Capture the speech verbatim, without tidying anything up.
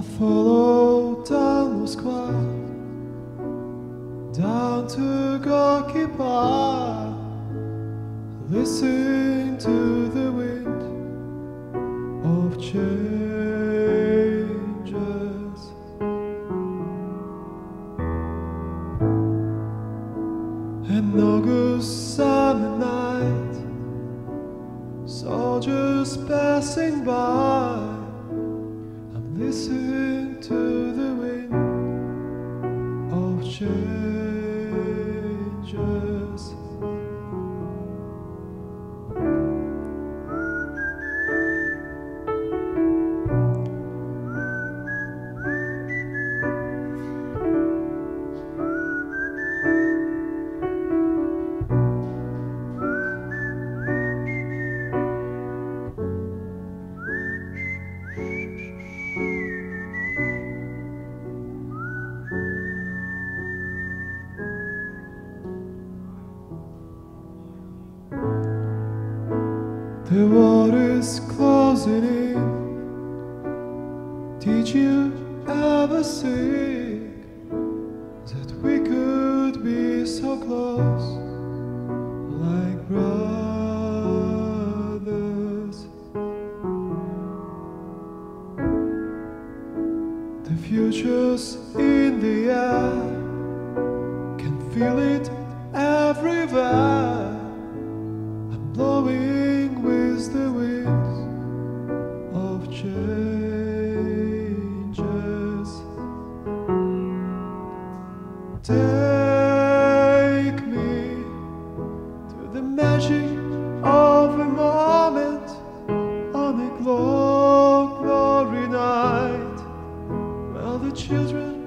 follow down Moscow, down to Gorky Park, listen to the wind of changes. An August summer night, soldiers passing by, I'm listening to the wind of changes. The war is closing in. Did you ever think that we could be so close, like brothers? The future's in the air, can feel it everywhere. I'm blowing with the winds of changes. Take me to the magic of a moment on a glow, glory night, while the children